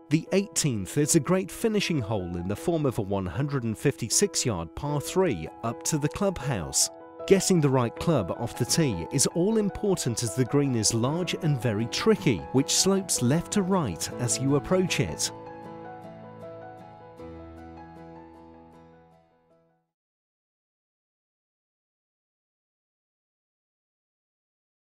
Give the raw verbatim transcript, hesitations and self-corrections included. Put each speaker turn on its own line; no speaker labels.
The eighteenth is a great finishing hole in the form of a one hundred fifty-six yard par three up to the clubhouse. Getting the right club off the tee is all important as the green is large and very tricky, which slopes left to right as you approach it.